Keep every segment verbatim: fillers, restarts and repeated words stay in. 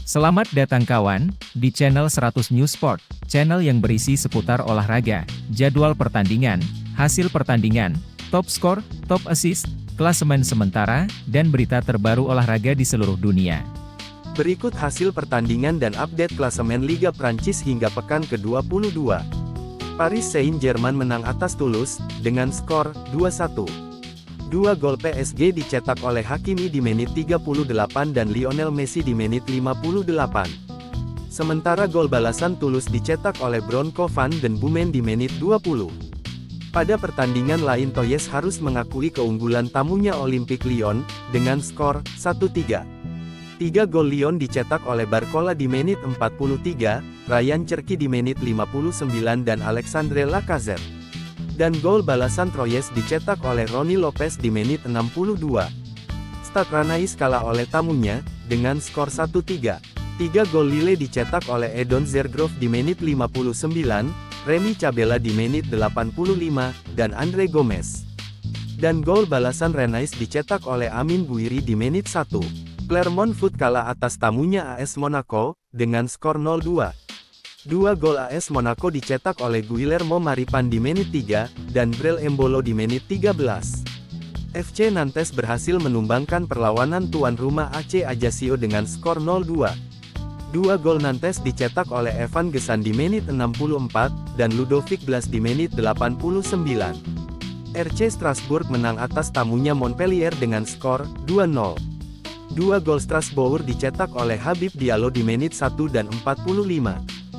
Selamat datang kawan, di channel seratus News Sport, channel yang berisi seputar olahraga, jadwal pertandingan, hasil pertandingan, top skor, top assist, klasemen sementara, dan berita terbaru olahraga di seluruh dunia. Berikut hasil pertandingan dan update klasemen Liga Prancis hingga pekan ke dua puluh dua. Paris Saint-Germain menang atas Toulouse, dengan skor dua satu. Dua gol P S G dicetak oleh Hakimi di menit tiga puluh delapan dan Lionel Messi di menit lima puluh delapan. Sementara gol balasan Toulouse dicetak oleh Bronco van den Boomen di menit dua puluh. Pada pertandingan lain Troyes harus mengakui keunggulan tamunya Olympique Lyon, dengan skor satu tiga. Tiga gol Lyon dicetak oleh Barcola di menit empat puluh tiga, Ryan Cherki di menit lima puluh sembilan dan Alexandre Lacazette. Dan gol balasan Troyes dicetak oleh Rony Lopez di menit enam puluh dua. Stade Rennais kalah oleh tamunya, dengan skor satu tiga. Tiga gol Lille dicetak oleh Edon Zergrove di menit lima puluh sembilan, Remy Cabella di menit delapan puluh lima, dan Andre Gomes. Dan gol balasan Rennais dicetak oleh Amin Gouiri di menit satu. Clermont Foot kalah atas tamunya A S Monaco, dengan skor nol dua. Dua gol A S Monaco dicetak oleh Guillermo Maripan di menit tiga, dan Brel Embolo di menit tiga belas. F C Nantes berhasil menumbangkan perlawanan tuan rumah A C Ajaccio dengan skor nol dua. Dua gol Nantes dicetak oleh Evan Gesan di menit enam puluh empat, dan Ludovic Blas di menit delapan puluh sembilan. R C Strasbourg menang atas tamunya Montpellier dengan skor dua nol. Dua gol Strasbourg dicetak oleh Habib Diallo di menit satu dan empat puluh lima.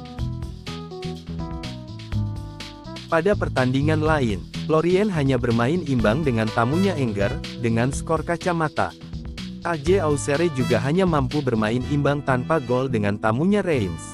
Pada pertandingan lain, Lorient hanya bermain imbang dengan tamunya Angers, dengan skor kacamata. A J Auxerre juga hanya mampu bermain imbang tanpa gol dengan tamunya Reims.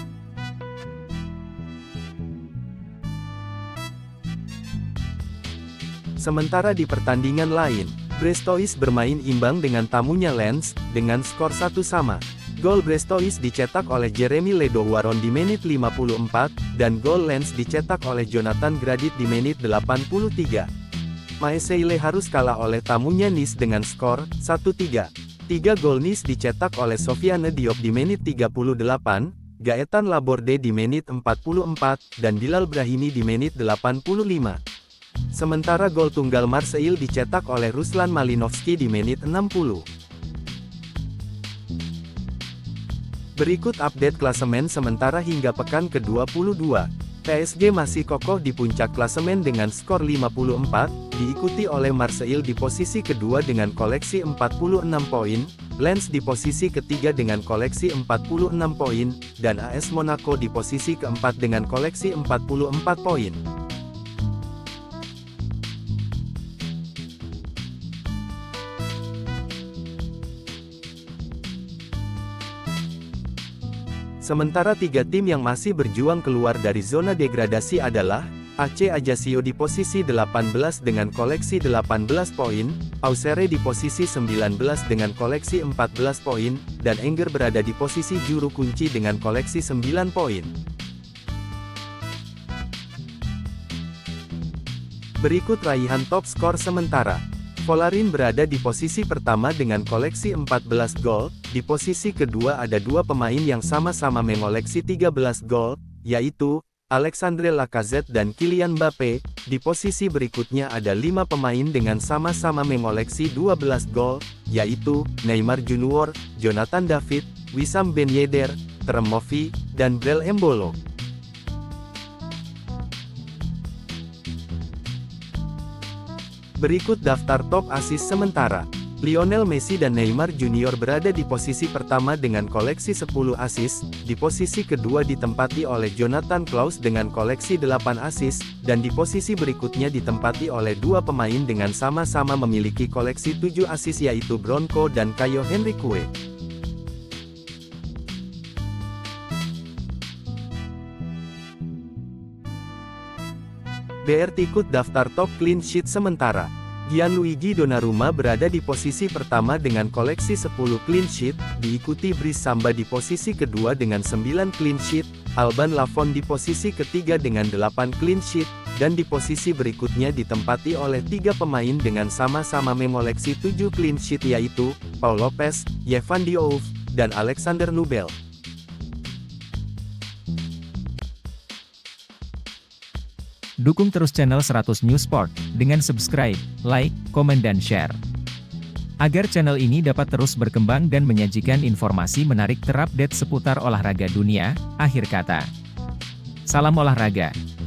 Sementara di pertandingan lain, Brestois bermain imbang dengan tamunya Lens, dengan skor satu sama. Gol Brestois dicetak oleh Jeremy Ledouaron di menit lima puluh empat, dan gol Lens dicetak oleh Jonathan Gradit di menit delapan puluh tiga. Marseille harus kalah oleh tamunya Nice dengan skor satu tiga. Tiga gol Nice dicetak oleh Sofiane Diop di menit tiga puluh delapan, Gaetan Laborde di menit empat puluh empat, dan Bilal Brahimi di menit delapan puluh lima. Sementara gol tunggal Marseille dicetak oleh Ruslan Malinovsky di menit enam puluh. Berikut update klasemen sementara hingga pekan ke dua puluh dua. P S G masih kokoh di puncak klasemen dengan skor lima puluh empat, diikuti oleh Marseille di posisi kedua dengan koleksi empat puluh enam poin, Lens di posisi ketiga dengan koleksi empat puluh enam poin, dan A S Monaco di posisi keempat dengan koleksi empat puluh empat poin. Sementara tiga tim yang masih berjuang keluar dari zona degradasi adalah A C Ajaccio di posisi delapan belas dengan koleksi delapan belas poin, Auxerre di posisi sembilan belas dengan koleksi empat belas poin, dan Angers berada di posisi juru kunci dengan koleksi sembilan poin. Berikut raihan top skor sementara. Volarin berada di posisi pertama dengan koleksi empat belas gol, di posisi kedua ada dua pemain yang sama-sama mengoleksi tiga belas gol, yaitu Alexandre Lacazette dan Kylian Mbappe. Di posisi berikutnya ada lima pemain dengan sama-sama mengoleksi dua belas gol, yaitu Neymar Junior, Jonathan David, Wissam Ben Yedder, Tremovi, dan Brel Embolo. Berikut daftar top assist sementara. Lionel Messi dan Neymar Junior berada di posisi pertama dengan koleksi sepuluh assist, di posisi kedua ditempati oleh Jonathan Klaus dengan koleksi delapan assist, dan di posisi berikutnya ditempati oleh dua pemain dengan sama-sama memiliki koleksi tujuh assist yaitu Bronco dan Caio Henrique. B R ikut daftar top clean sheet sementara. Gianluigi Donnarumma berada di posisi pertama dengan koleksi sepuluh clean sheet, diikuti Brice Samba di posisi kedua dengan sembilan clean sheet, Alban Lafon di posisi ketiga dengan delapan clean sheet, dan di posisi berikutnya ditempati oleh tiga pemain dengan sama-sama mengoleksi tujuh clean sheet yaitu Paul Lopez, Yvan Diouf, dan Alexander Nubel. Dukung terus channel seratus News Sport dengan subscribe, like, komen dan share. Agar channel ini dapat terus berkembang dan menyajikan informasi menarik terupdate seputar olahraga dunia. Akhir kata. Salam olahraga.